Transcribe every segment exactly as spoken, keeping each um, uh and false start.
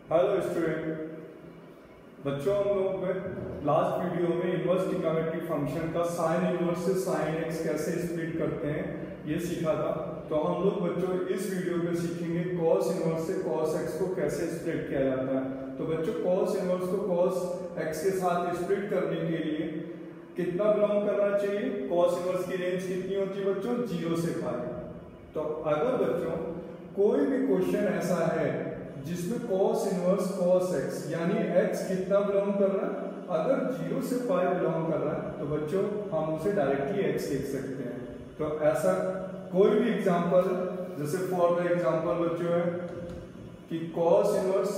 Hello student, बच्चों हम लोग लास्ट वीडियो में इनवर्स ट्रिग्नोमेट्रिक फंक्शन का साइन इनवर्स से साइन एक्स कैसे स्प्लिट करते हैं ये सीखा था। तो हम लोग बच्चों इस वीडियो में सीखेंगे कॉस इनवर्स से कॉस एक्स को कैसे स्प्लिट किया जाता है। तो बच्चों कॉस इनवर्स को कॉस एक्स के साथ स्प्लिट करने के लिए कितना बिलोंग करना चाहिए? कॉस इनवर्स की रेंज कितनी होती है बच्चों? जीरो से पाई। तो अगर बच्चों कोई भी क्वेश्चन ऐसा है जिसमें cos इनवर्स cos x यानी x कितना बिलोंग कर रहा है, अगर जीरो से पाई बिलोंग कर रहा है तो बच्चों हम उसे डायरेक्टली x लिख सकते हैं। तो ऐसा कोई भी एग्जांपल, जैसे फॉर द एग्जांपल बच्चों है कि cos inverse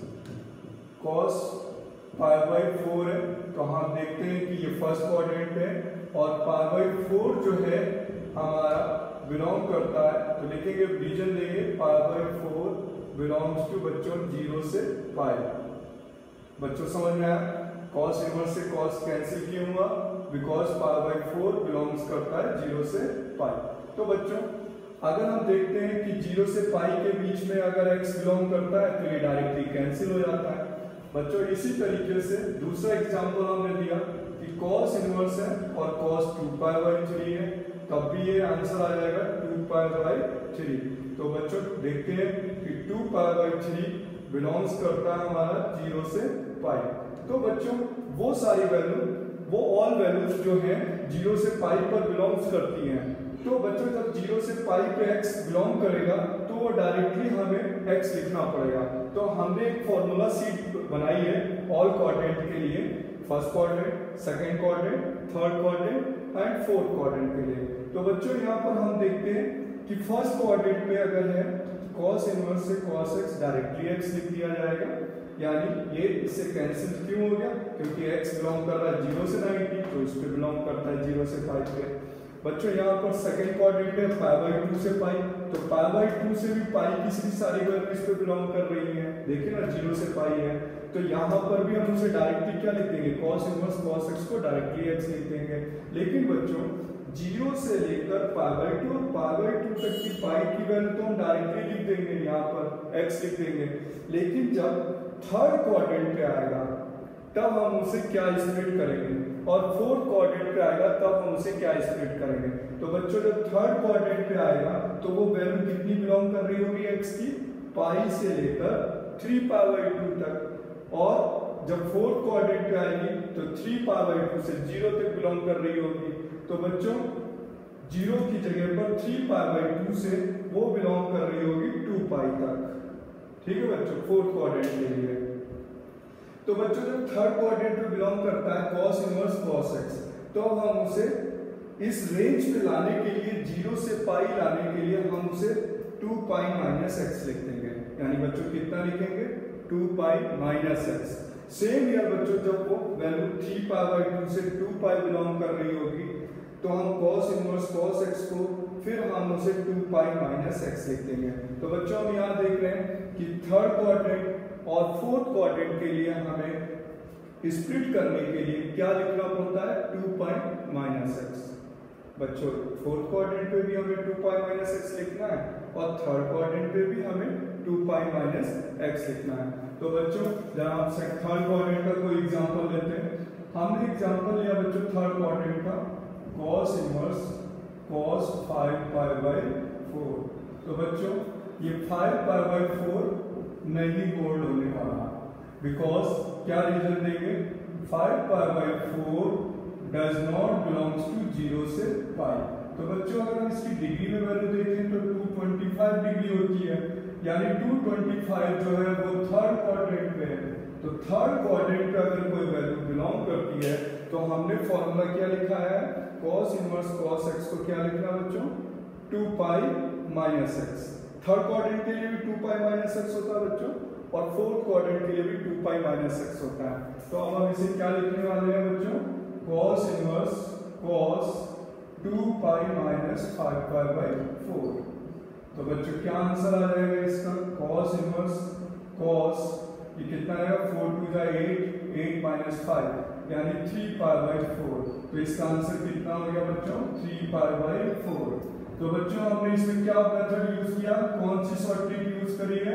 cos pi by four है, तो हम देखते हैं कि ये फर्स्ट क्वाड्रेंट है और पाई बाई फोर जो है हमारा बिलोंग करता है, तो लिखेंगे रीजन देंगे pi by four belongs to बच्चों जीरो से पाई। बच्चों समझ में आया? cos इनवर्स से cos कैंसिल क्यों हुआ? Because pi by four belongs करता है जीरो से पाई। तो बच्चों अगर हम देखते हैं कि जीरो से पाई के बीच में अगर x बिलोंग करता है तो ये डायरेक्टली कैंसिल हो जाता है। बच्चों इसी तरीके से दूसरा एग्जांपल हमने दिया कि cos इनवर्स है और cos two pi by three है, तब भी ये आंसर आ जाएगा टू पाई बाई थ्री। तो बच्चों देखते हैं कि two pi by three belongs करता है हमारा जीरो से पाई। तो बच्चों वो सारी वैल्यू, वो ऑल वैल्यूज जो हैं जीरो से पाई पर बिलोंग्स करती हैं। तो बच्चों जब जीरो से पाई पे x बिलोंग करेगा तो वो डायरेक्टली हमें x लिखना पड़ेगा। तो हमने एक फॉर्मूला शीट बनाई है ऑल क्वाड्रेंट के लिए, first quadrant, second quadrant, third quadrant and fourth quadrant के लिए। तो बच्चों यहाँ पर हम देखते हैं कि फर्स्ट क्वाड्रेंट में अगर है cos इनवर्स से cos x डायरेक्टली x लिख दिया जाएगा, यानी ये इससे कैंसिल क्यों हो गया? क्योंकि x बिलोंग कर रहा है जीरो से नाइंटी, तो इस पे बिलोंग करता है जीरो से पाई पे। बच्चों यहाँ पर सेकंड क्वाड्रेंट है पाई बाई टू से पाई, तो पाई बाई टू से भी पाई की सारी वैल्यू इस पे बिलोंग कर रही है, देखिए ना जीरो से पाई है। तो यहाँ पर भी हम उसे डायरेक्टली क्या लिख देंगे? cos इनवर्स cos x को डायरेक्टली x लिख देंगे। लेकिन बच्चों जीरो से लेकर पाई बाई टू और पाई बाई टू तक की पाई की वैल्यू तो हम डायरेक्टली लिख देंगे, यहाँ पर x लिख देंगे। लेकिन जब थर्ड क्वाड्रेंट पे आएगा तब हम उसे क्या स्प्लिट करेंगे, और फोर्थ क्वाड्रेंट पे आएगा तब हम उसे क्या स्प्लिट करेंगे। तो बच्चों जब थर्ड क्वाड्रेंट पे आएगा तो वो वैल्यू कितनी बिलोंग कर रही होगी x की? पाई से लेकर थ्री पाई बाई टू तक, और जब फोर्थ क्वाड्रेंट पे आएगी तो थ्री पाई बाई टू से जीरो तक बिलोंग कर रही होगी। तो बच्चों जीरो की जगह पर थ्री पाई बाई टू से वो बिलोंग कर रही होगी टू पाई तक। ठीक है बच्चों, फोर्थ क्वाड्रेंट के लिए। तो बच्चों जब थर्ड क्वाड्रेंट में बिलोंग करता है cos इनवर्स cos x, तो हम उसे इस रेंज पे लाने के लिए, जीरो से पाई लाने के लिए हम उसे टू पाई माइनस एक्स लिख देंगे। यानी बच्चों कितना लिखेंगे? Two pi minus x. Same here बच्चों जब वो value three pi by two से टू पाई बिलोंग कर रही होगी तो हम cos इनवर्स cos x को फिर हम उसे टू पाई माइनस एक्स लिख देंगे। तो बच्चों हम यहाँ देख रहे हैं कि थर्ड क्वाड्रेंट और फोर्थ क्वाड्रेंट के लिए हमें स्प्लिट करने के लिए क्या लिखना पड़ता है? Two pi minus x. बच्चों फोर्थ क्वाड्रेंट पे भी हमें टू पाई माइनस एक्स लिखना है और थर्ड क्वाड्रेंट पे भी हमें टू पाई माइनस एक्स लिखना है। तो बच्चों जब हम थर्ड क्वाड्रेंट का कोई एग्जांपल लेते हैं, हमने एग्जांपल लिया बच्चों थर्ड क्वाड्रेंट का cos inverse cos five pi by four. तो बच्चों ये फाइव पाई बाई फोर नहीं होल्ड होने वाला, बिकॉज क्या रीजन देंगे? Five pi by four does not belongs to zero से पाई। तो बच्चों अगर हम इसकी डिग्री में वैल्यू देखें तो टू ट्वेंटी फाइव डिग्री होती है, यानी टू ट्वेंटी फाइव जो है वो थर्ड क्वाड्रेंट में है। तो थर्ड क्वाड्रेंट पे अगर कोई वैल्यू बिलोंग करती है तो हमने फॉर्मूला क्या लिखा है? cos इनवर्स cos x को क्या लिखना बच्चों? Two pi minus x. Third quadrant के लिए भी टू पाई माइनस एक्स होता है बच्चों, और फोर्थ क्वाड्रेंट के लिए भी टू पाई माइनस एक्स होता है। तो अब हम इसे क्या लिखने वाले हैं बच्चों? cos inverse cos two pi minus five pi by four. तो बच्चों क्या आंसर आ जाएगा इसका? cos इनवर्स cos ये कितना आएगा? फोर टू जा एट, एट माइनस फाइव यानी थ्री पाई बाई फोर। तो इसका आंसर कितना हो गया बच्चों? Three pi by four. तो बच्चों हमने इसमें क्या मेथड यूज किया? कौन सी शॉर्टकट यूज करी है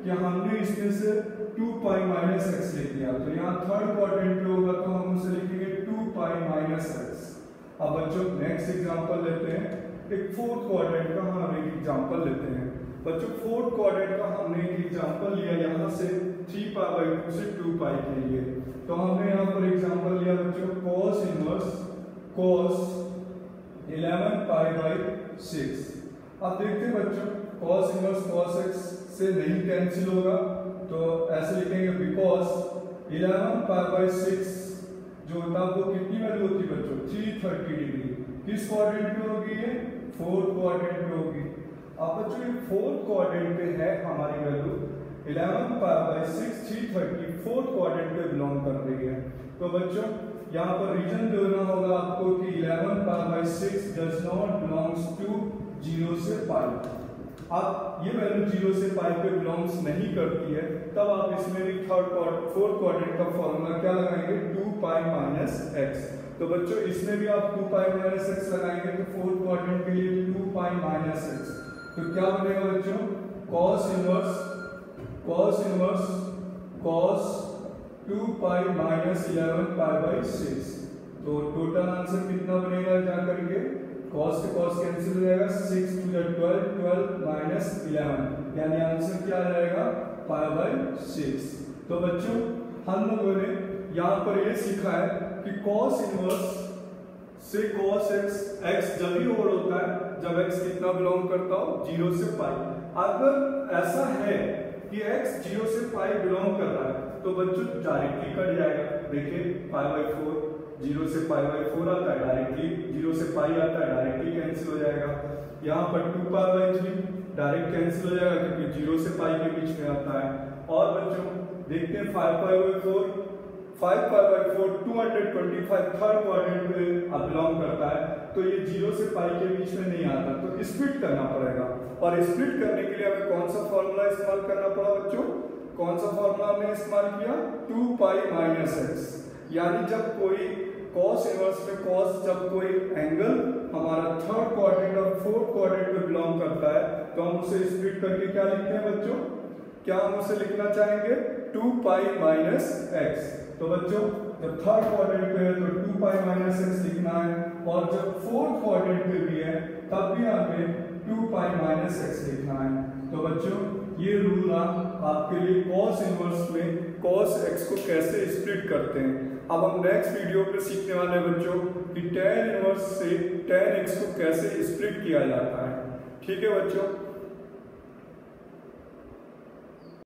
कि हमने इसमें से टू पाई माइनस एक्स लिख दिया, तो यहाँ थर्ड क्वाड्रेंट पे होगा तो हम उसे लिखेंगे टू पाई माइनस एक्स। अब बच्चों नेक्स्ट एग्जांपल लेते हैं, एक फोर्थ क्वाड्रेंट का हम एक एग्जांपल लेते हैं। बच्चों फोर्थ क्वाड्रेंट का हमने एक एग्जांपल लिया यहाँ से थ्री पाई बाई टू से टू पाई के लिए, तो हमने यहाँ पर एग्जांपल लिया बच्चों cos inverse cos eleven pi by six. अब देखते हैं बच्चों cos इनवर्स cos x से नहीं कैंसिल होगा, तो ऐसे लिखेंगे because eleven pi by six जो होता है वो कितनी वैल्यू होती है बच्चों थ्री थर्टी डिग्री। किस क्वाड्रेंट पे होगी ये? फोर्थ क्वाड्रेंट पे होगी। अब बच्चों ये फोर्थ क्वाड्रेंट पे है हमारी value eleven pi by six three thirty fourth quadrant पे बिलोंग कर रही है। तो बच्चों यहाँ पर रीजन देना होगा आपको कि eleven pi by six does not belongs to zero से पाई। अब ये वैल्यू जीरो से पाई पे बिलोंग्स नहीं करती है, तब आप इसमें भी थर्ड क्वाड्रेंट फोर्थ क्वाड्रेंट का फॉर्मूला क्या लगाएंगे? Two pi minus x. तो बच्चों इसमें भी आप टू पाई माइनस एक्स लगाएंगे तो फोर्थ क्वाड्रेंट के लिए टू पाई माइनस एक्स, तो क्या बनेगा बच्चों? cos inverse cos inverse cos two pi minus eleven pi by six. तो टोटल आंसर कितना बनेगा जा करके? cos से cos कैंसिल हो जाएगा, six two twelve, twelve minus eleven, यानी आंसर क्या आ जाएगा? Pi by six. तो बच्चों हम लोगों ने यहाँ पर ये सीखा है कि cos इनवर्स से cos x x जब भी ओवर होता है जब x कितना बिलोंग करता हो? जीरो से पाई। अगर ऐसा है कि x जीरो से पाई बिलोंग कर रहा है तो बच्चों डायरेक्टली कट जाएगा। देखिए पाई बाई फोर जीरो से पाई बाई फोर आता है, डायरेक्टली जीरो से पाई आता है, डायरेक्टली कैंसिल हो जाएगा। यहाँ पर two pi by three direct cancel हो जाएगा क्योंकि जीरो से पाई के बीच में आता है। और बच्चों देखते हैं five pi by four five pi by four two hundred twenty five third quadrant में बिलोंग करता है, तो ये जीरो से पाई के बीच में नहीं आता, तो स्प्लिट करना पड़ेगा। और स्प्लिट करने के लिए हमें कौन सा फॉर्मूला इस्तेमाल करना पड़ा बच्चों? कौन सा फॉर्मूला हमने इस्तेमाल किया? Two pi minus x. यानी जब कोई cos इनवर्स में cos जब कोई एंगल हमारा थर्ड क्वाड्रेंट और फोर्थ क्वाड्रेंट में बिलोंग करता है तो हम उसे स्प्लिट करके क्या लिखते हैं बच्चों? क्या हम उसे लिखना चाहेंगे? Two pi minus x. तो बच्चों जब थर्ड क्वाड्रेंट पे है तो टू पाई माइनस एक्स लिखना है, और जब फोर्थ क्वाड्रेंट पे भी है तब भी हमें टू पाई माइनस एक्स लिखना है। तो बच्चों ये रूल ना आपके लिए cos इनवर्स में cos x को कैसे स्प्लिट करते हैं। अब हम नेक्स्ट वीडियो पे सीखने वाले बच्चों कि tan इनवर्स से tan x को कैसे स्प्लिट किया जाता है। ठीक है बच्चों।